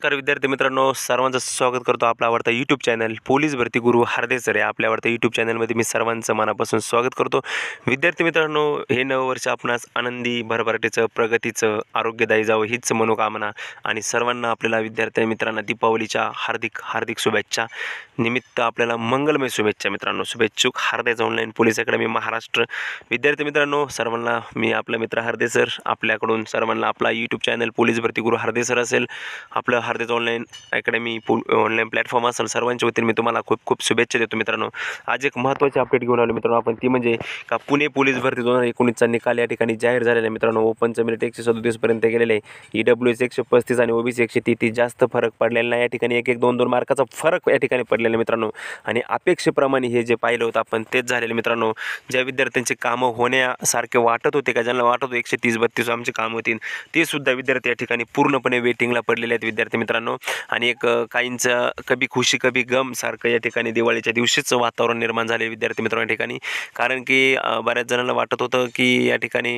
नमस्कार विद्यार्थी मित्रांनो, सर्वांचं स्वागत करतो आपला आवडता यूट्यूब चॅनल पोलीस भरती गुरु हार्दे सर या आपल्या आवडत्या यूट्यूब चॅनलमध्ये मी सर्वांचं मनापासून स्वागत करतो। विद्यार्थी मित्रांनो, हे नवं वर्ष आपणास आनंदी, भरभराटीचं, प्रगतीचं, आरोग्यदायी जावं हीच मनोकामना आणि सर्वांना आपल्याला विद्यार्थी मित्रांना दीपावलीच्या हार्दिक हार्दिक शुभेच्छा। निमित्त आपल्याला मंगलमय शुभेच्छा मित्रांनो। शुभेच्छुक हार्देच ऑनलाईन पोलीस अकॅडमी महाराष्ट्र। विद्यार्थी मित्रांनो, सर्वांना मी आपला मित्र हार्दे सर आपल्याकडून सर्वांना आपला यूट्यूब चॅनल पोलीस भरती गुरु हार्दे सर असेल, आपलं हार्देच ऑनलाईन अकॅडमी ऑनलाईन प्लॅटफॉर्म असेल, सर्वांच्या वतीने मी तुम्हाला खूप खूप शुभेच्छा देतो मित्रांनो। आज एक महत्त्वाची अपडेट घेऊन आलो मित्रांनो आपण, ती म्हणजे का पुणे पोलीस भरती 2019चा निकाल या ठिकाणी जाहीर झालेला आहे मित्रांनो। ओपनचं मेरिट 137 पर्यंत गेलेले आहे, EWS 135 आणि OBC 133, जास्त फरक पडलेला नाही या ठिकाणी। 1-1 2-2 मार्काचा फरक या ठिकाणी पडलेला आहे मित्रांनो आणि अपेक्षेप्रमाणे हे जे पाहिलं होतं आपण तेच झालेले मित्रांनो। ज्या विद्यार्थ्यांची कामं होण्यासारखे वाटत होते, का ज्यांना वाटत होतं 130-32 आमची कामं होतील, ते सुद्धा विद्यार्थी या ठिकाणी पूर्णपणे वेटिंगला पडलेले आहेत विद्यार्थी मित्रांनो। आणि एक काहींचं कभी खुशी कभी गम सारखं या ठिकाणी दिवाळीच्या दिवशीच वातावरण निर्माण झाले विद्यार्थी मित्रांनो या ठिकाणी। कारण की बऱ्याच जणांना वाटत होतं की या ठिकाणी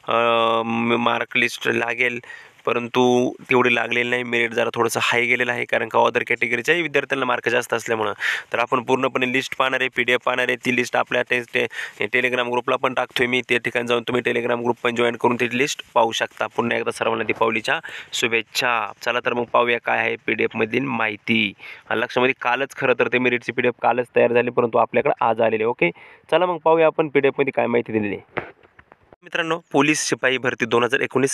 मार्क लिस्ट लागेल, परंतु तेवढी लागलेली नाही। मेरिट जरा थोडंसं हाय गेलेलं आहे, कारण का अदर कॅटेगरीच्याही विद्यार्थ्यांना मार्क जास्त असल्यामुळं। तर आपण पूर्णपणे लिस्ट पाहणार आहे, PDF पाहणार आहे। ती लिस्ट आपल्या टेलिग्राम ग्रुपला पण टाकतोय मी, त्या ठिकाणी जाऊन तुम्ही टेलिग्राम ग्रुप पण जॉईन करून ती लिस्ट पाहू शकता। पुन्हा एकदा सर्वांना दीपावलीच्या शुभेच्छा। चला तर मग पाहूया काय आहे PDF मधील माहिती। लक्षामध्ये कालच खरं तर ते मेरिटची PDF कालच तयार झाली, परंतु आपल्याकडे आज आलेले। ओके, चला मग पाहूया आपण PDF मध्ये काय माहिती दिलेली आहे मित्रांनो। पोलीस शिपाई भरती 2019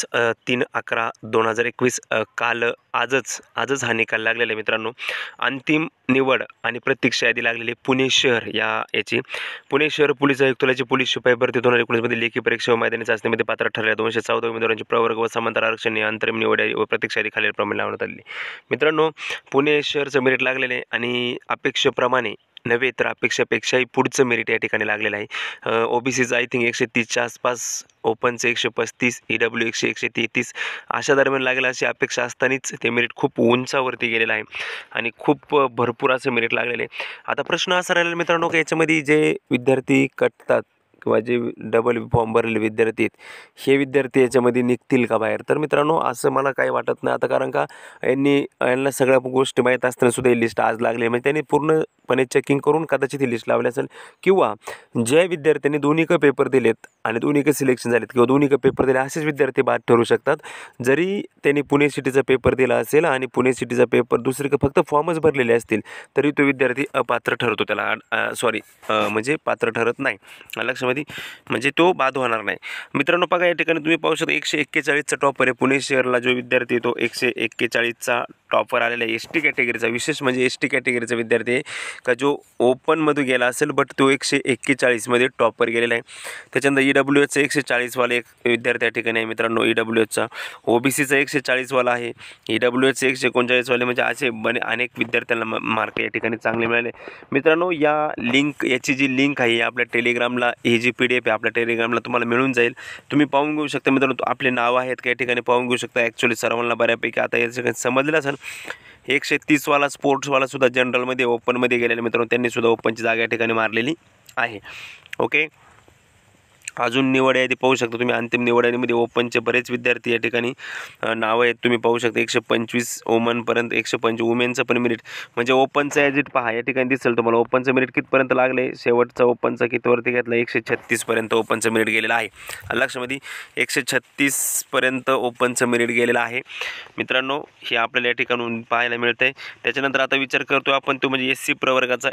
3/11/2021 काल आजच हा निकाल लागलेला आहे मित्रांनो। अंतिम निवड आणि प्रतीक्षा यादी लागलेली पुणे शहर याची पुणे शहर पोलीस आयुक्तालयाची पोलीस शिपाई भरती 2019 मध्ये लेखी परीक्षा व मैदानी चाचणीमध्ये पात्र ठरलेल्या 214 उमेदवारांची प्रवर्ग व समांतर आरक्षण अंतरिम निवड व प्रतीक्षा यादी खालीलप्रमाणे लावण्यात आली मित्रांनो। पुणे शहरचं मेरिट लागलेलं आहे आणि अपेक्षेप्रमाणे नव्हे तर अपेक्षापेक्षाही पुढचं मेरिट या ठिकाणी लागलेलं आहे। OBCचं आय थिंक 130च्या आसपास, ओपनचं 135, EWS 133 अशा दरम्यान लागेल अशी अपेक्षा असतानाच ते मेरिट खूप उंचावरती गेलेलं आहे आणि खूप भरपूर असं मेरिट लागलेलं आहे। आता प्रश्न असा राहिलेला मित्रांनो की याच्यामध्ये जे विद्यार्थी कटतात किंवा जे डबल फॉर्म भरलेले विद्यार्थी आहेत, हे विद्यार्थी याच्यामध्ये निघतील का बाहेर? तर मित्रांनो असं मला काही वाटत नाही आता, कारण का यांना सगळ्या गोष्टी माहीत असताना सुद्धा ही लिस्ट आज लागली, म्हणजे त्यांनी पूर्णपणे चेकिंग करून कदाचित ही लिस्ट लावली असेल, किंवा ज्या विद्यार्थ्यांनी दोन्ही पेपर दिलेत आणि दोन्ही सिलेक्शन झालेत किंवा दोन्ही पेपर दिले असेच विद्यार्थी बाद ठरू शकतात। जरी त्यांनी पुणे सिटीचा पेपर दिला असेल आणि पुणे सिटीचा पेपर दुसरीकडे फक्त फॉर्मच भरलेले असतील, तरी तो विद्यार्थी अपात्र ठरतो, त्याला म्हणजे पात्र ठरत नाही। लक्षामध्ये म्हणजे तो बाद होणार नाही मित्रांनो। बघा या ठिकाणी तुम्ही पाहू शकता 141चा टॉपर आहे पुणे शहरला जो विद्यार्थी तो 141चा टॉपर आलेला आहे। ST कॅटेगरीचा, विशेष म्हणजे ST कॅटेगरीचा विद्यार्थी आहे का जो ओपनमध्ये गेला असेल, बट तो 141 मध्ये टॉपर गेलेला आहे। त्याच्यानंतर EWSचा 140 वाला एक विद्यार्थी या ठिकाणी आहे मित्रांनो, EWSचा। OBCचा 140 वाला आहे, EWSचे 139 वाले, म्हणजे असे अनेक विद्यार्थ्यांना मार्क या ठिकाणी चांगले मिळाले मित्रांनो। याची जी लिंक आहे आपल्या टेलिग्रामला, ही जी PDF आहे आपल्या टेलिग्रामला तुम्हाला मिळून जाईल, तुम्ही पाहून घेऊ शकता मित्रांनो। आपले नाव आहेत का या ठिकाणी पाहून घेऊ शकता। ॲक्च्युली सर्वांना बऱ्यापैकी आता या ठिकाणी समजलं असेल। 130 वाला स्पोर्ट्सवाला सुद्धा जनरलमध्ये ओपनमध्ये गेलेला मित्रांनो, त्यांनी सुद्धा ओपनची जागा या ठिकाणी मारलेली आहे। ओके, अजून निवड यादी पाहू शकता तुम्ही। अंतिम निवड यादीमध्ये ओपनचे बरेच विद्यार्थी या ठिकाणी नावं आहेत, तुम्ही पाहू शकता। 125 वुमनपर्यंत, 125 वुमेनचं पण मेरिट, म्हणजे ओपनचं ॲजिट पहा या ठिकाणी दिसेल तुम्हाला। ओपनचं मेरिट कितपर्यंत लागले, शेवटचा ओपनचा कितीवरती घेतला, 136 पर्यंत ओपनचं मेरिट गेलेलं आहे। लक्षामध्ये 136 पर्यंत ओपनचं मेरिट गेलेलं आहे मित्रांनो, हे आपल्याला या ठिकाणून पाहायला मिळतं आहे। त्याच्यानंतर आता विचार करतो आपण तो म्हणजे SC प्रवर्गाचा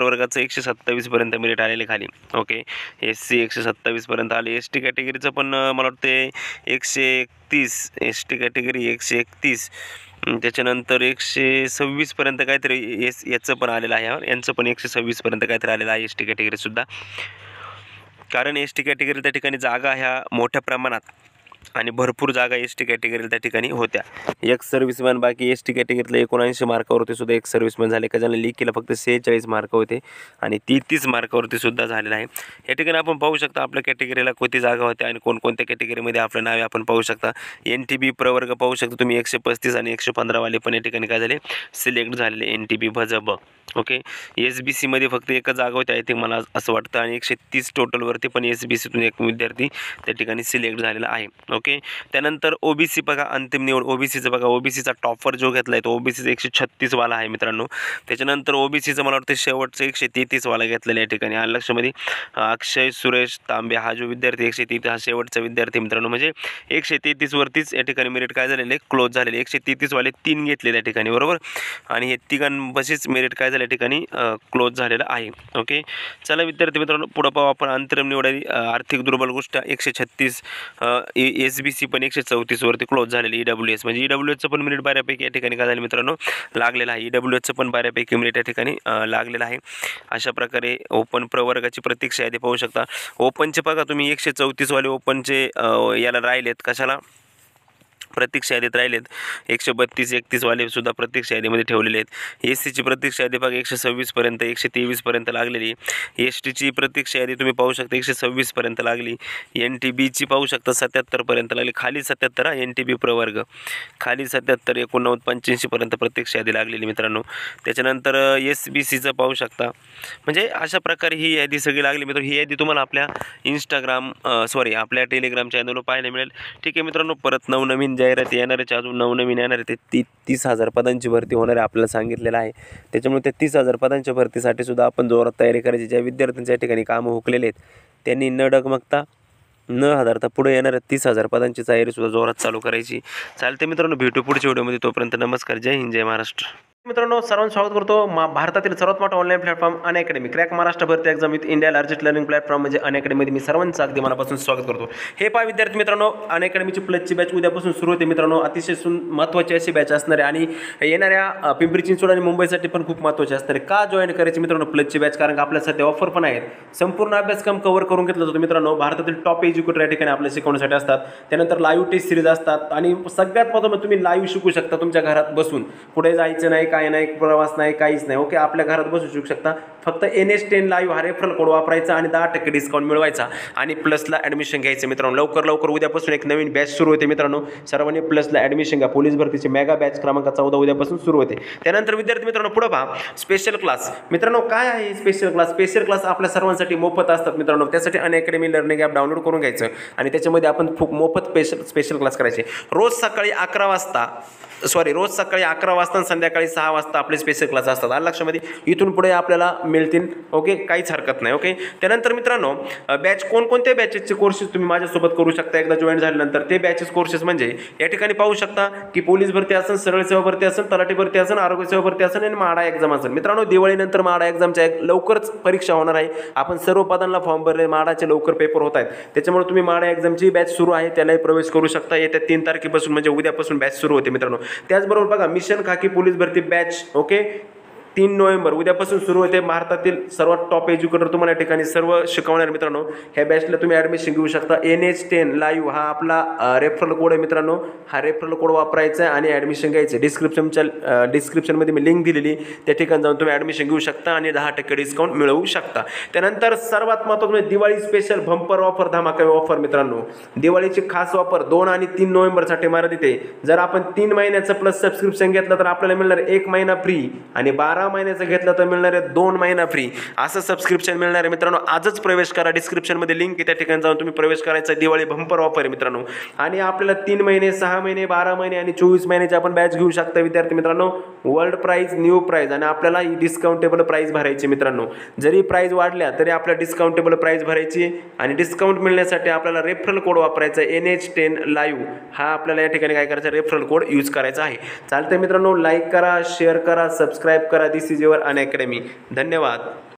127 पर्यंत मेरिट आलेले खाली। ओके, SC 127 पर्यंत आले। ST कॅटेगरीचं पण मला वाटते 131, ST कॅटेगरी 131, त्याच्यानंतर 126 पर्यंत काहीतरी याचं पण आलेलं आहे, यांचं पण 126 पर्यंत काहीतरी आलेलं आहे ST कॅटेगरीसुद्धा। कारण ST कॅटेगरी त्या ठिकाणी जागा ह्या मोठ्या प्रमाणात आणि भरपूर जागा ST कॅटेगरीला त्या ठिकाणी होत्या। एक सर्व्हिसमॅन बाकी ST कॅटेगरीतला 79 मार्कावरती सुद्धा एक सर्व्हिसमॅन झाले, का ज्यांना लीक केला फक्त 46 मार्क होते आणि 33 मार्कावरती सुद्धा झालेला आहे। या ठिकाणी आपण पाहू शकता आपल्या कॅटेगरीला कोणती जागा होत्या आणि कोणकोणत्या कॅटेगरीमध्ये आपलं नाव आपण पाहू शकता। NTB प्रवर्ग पाहू शकता तुम्ही, 135 आणि 115 वाले पण या ठिकाणी काय झाले, सिलेक्ट झालेले NTB भजब। ओके. SBCमध्ये फक्त एकच जागा होती आय थिंक मला असं वाटतं, आणि 130 टोटलवरती पण SBCतून एक विद्यार्थी त्या ठिकाणी सिलेक्ट झालेला आहे. ओके. त्यानंतर OBC बघा, अंतिम निवड OBCचं बघा, OBCचा टॉपर जो घेतला आहे तो OBCचा 136 वाला आहे मित्रांनो. त्याच्यानंतर OBCचं मला वाटतं शेवटचं 133 वाला घेतलेला या ठिकाणी आलं लक्षामध्ये. अक्षय सुरेश तांबे हा जो विद्यार्थी 133 हा शेवटचा विद्यार्थी मित्रांनो. म्हणजे 133 वरतीच या ठिकाणी मेरिट काय झालेले, क्लोज झालेले. 133 वाले 3 घेतले त्या ठिकाणी, बरोबर, आणि हे तिघांपाशीच मेरिट काय झाल्या ठिकाणी क्लोज झालेलं आहे. ओके. चला विद्यार्थी मित्रांनो, पुढं पाहू आपण अंतरिम निवडी. आर्थिक दुर्बल गोष्ट 136, SBC पण 134 वरती क्लोज झालेली. EWS म्हणजे EWSचं पण मेरिट बऱ्यापैकी या ठिकाणी काय झालं मित्रांनो, लागलेलं आहे. EWSचं पण बऱ्यापैकी मेरिट या ठिकाणी लागलेलं आहे. अशा प्रकारे ओपन प्रवर्गाची प्रतीक्षा यादी पाहू शकता. ओपनचे बघा तुम्ही 134 वाले ओपनचे याला राहिलेत, कशाला, प्रतीक्षा यादीत राहिलेत. 132-31 वाले सुद्धा प्रतीक्षा यादीमध्ये ठेवलेले आहेत. SCची प्रतीक्षा यादी बघा 126 पर्यंत 123 पर्यंत लागलेली. STची प्रतीक्षा यादी तुम्ही पाहू शकता 126 पर्यंत लागली. NTBची पाहू शकता 77 पर्यंत लागली. खाली 77 NTB प्रवर्ग खाली 77, 89, 85 पर्यंत प्रतीक्षा यादी लागलेली मित्रांनो. त्याच्यानंतर SBCचं पाहू शकता. म्हणजे अशा प्रकारे ही यादी सगळी लागली मित्रांनो. ही यादी तुम्हाला आपल्या आपल्या टेलिग्राम चॅनलवर पाहायला मिळेल. ठीक आहे मित्रांनो. परत नवनवीन जाहिराती येणार आहे, अजून नवनवीन येणार आहे. ते 30,000 पदांची भरती होणार आहे आपल्याला सांगितलेलं आहे. त्याच्यामुळे त्या 30,000 पदांच्या भरतीसाठी सुद्धा आपण जोरात तयारी करायची. ज्या विद्यार्थ्यांच्या ठिकाणी कामं हुकलेले आहेत त्यांनी न डगमगता न हादरता पुढे येणाऱ्या 30,000 पदांची तयारीसुद्धा जोरात चालू करायची. चालते मित्रांनो, भेटू पुढच्या व्हिडिओमध्ये. तोपर्यंत नमस्कार. जय हिंद, जय महाराष्ट्र. मित्रांनो, सर्वांचं स्वागत करतो भारतातील सर्वात मोठा online platform Unacademy, crack Maharashtra भरती exam with India largest learning platform म्हणजे अनअकॅडमीमध्ये मी सर्वांचं अगदी मनापासून स्वागत करतो. हे पहा विद्यार्थी मित्रांनो, अनअकॅडमीची प्लसची बॅच उद्यापासून सुरू होते मित्रांनो. अतिशय महत्त्वाची अशी बॅच असणार आहे, आणि येणाऱ्या पिंपरी चिंचवड आणि मुंबईसाठी पण खूप महत्त्वाची असणार आहे. का जॉईन करायची मित्रांनो प्लसची बॅच? कारण आपल्या सध्या ऑफर पण आहेत. संपूर्ण अभ्यासक्रम कव्हर करून घेतला जातो मित्रांनो. भारतातील टॉप एज्युकेटर या ठिकाणी आपल्या शिकवण्यासाठी असतात. त्यानंतर लाईव्ह टेस्ट सिरीज असतात, आणि सगळ्यात महत्त्वाचं तुम्ही लाईव्ह शिकू शकता तुमच्या घरात बसून. कुठे जायचं नाही, काय नाही, प्रवास नाही, काहीच नाही. ओके. आपल्या घरात बसू शिकू शकता. फक्त NH10 लाईव्ह हा रेफरल कोड वापरायचा आणि 10% डिस्काउंट मिळवायचा, आणि प्लसला ॲडमिशन घ्यायचं मित्रांनो. लवकर उद्यापासून एक नवीन बॅच सुरू होते मित्रांनो. सर्वांनी प्लसला ॲडमिशन घ्या. पोलीस भरतीची मेगा बॅच क्रमांक 14 उद्यापासून सुरू होते. त्यानंतर विद्यार्थी मित्रांनो पुढे पहा, स्पेशल क्लास. मित्रांनो काय आहे स्पेशल क्लास? स्पेशल क्लास आपल्या सर्वांसाठी मोफत असतात मित्रांनो. त्यासाठी अनअकॅडमी लर्निंग ॲप डाउनलोड करून घ्यायचं, आणि त्याच्यामध्ये आपण खूप मोफत स्पेशल क्लास करायचे. रोज सकाळी 11 वाजता आणि संध्याकाळी 6 वाजता आपले स्पेशल क्लास असतात. आलं लक्षामध्ये. इथून पुढे आपल्याला मिळतील. ओके. काहीच हरकत नाही. ओके. त्यानंतर मित्रांनो बॅच कोणकोणत्या बॅचेसचे कोर्सेस तुम्ही माझ्यासोबत करू शकता एकदा जॉईन झाल्यानंतर. ते बॅचेस कोर्सेस म्हणजे या ठिकाणी पाहू शकता की पोलीस भरती असेल, सरळ सेवा भरती असेल, तलाठी भरती असेल, आरोग्य सेवा भरती असेल, आणि माडा एक्झाम असेल. मित्रांनो दिवाळीनंतर माडा एक्झामच्या लवकरच परीक्षा होणार आहे. आपण सर्व पदांना फॉर्म भरले, माडाचे लवकर पेपर होत आहेत. त्याच्यामुळे तुम्ही माडा एक्झामची बॅच सुरू आहे त्यालाही प्रवेश करू शकता. येत्या 3 तारखेपासून म्हणजे उद्यापासून बॅच सुरू होते मित्रांनो. त्याचबरोबर बघा मिशन खाकी पोलीस भरती बॅच. ओके. 3 नोव्हेंबर उद्यापासून सुरू होते. भारतातील सर्वात टॉप एज्युकेटर तुम्हाला या ठिकाणी सर्व शिकवणार मित्रांनो. ह्या बॅचला तुम्ही ॲडमिशन घेऊ शकता. NH10 लाईव्ह हा आपला रेफरल कोड आहे मित्रांनो. हा रेफरल कोड वापरायचा आहे आणि ॲडमिशन घ्यायचं. डिस्क्रिप्शनमध्ये मी लिंक दिलेली, त्या ठिकाणी जाऊन तुम्ही ॲडमिशन घेऊ शकता आणि 10% डिस्काउंट मिळवू शकता. त्यानंतर सर्वात महत्त्वाचं म्हणजे दिवाळी स्पेशल बंपर ऑफर, धमाका ऑफर मित्रांनो. दिवाळीची खास ऑफर 2 आणि 3 नोव्हेंबरसाठी मर्यादित आहे. जर आपण 3 महिन्याचं प्लस सबस्क्रिप्शन घेतलं तर आपल्याला मिळणार 1 महिना फ्री, आणि 12 महिन्याचं घेतलं तर मिळणार आहे 2 महिना फ्री. असं सबस्क्रिप्शन मिळणार आहे मित्रांनो. आजच प्रवेश करा. डिस्क्रिप्शनमध्ये लिंक आहे, त्या ठिकाणी जाऊन तुम्ही प्रवेश करायचा. दिवाळी बंपर ऑफर आहे मित्रांनो. आणि आपल्याला 3 महिने, 6 महिने, 12 महिने आणि 24 महिन्याची आपण बॅच घेऊ शकता विद्यार्थी मित्रांनो. वर्ल्ड प्राईज, न्यू प्राईज, आणि आपल्याला ही डिस्काउंटेबल प्राईज भरायची मित्रांनो. जरी प्राईज वाढल्या तरी आपल्याला डिस्काउंटेबल प्राईज भरायची, आणि डिस्काउंट मिळण्यासाठी आपल्याला रेफरल कोड वापरायचा. NH10 लाईव्ह हा आपल्याला या ठिकाणी काय करायचा, रेफरल कोड यूज करायचा आहे. चालतंय मित्रांनो, लाईक करा, शेअर करा, सबस्क्राईब करा. This is your Unacademy. धन्यवाद.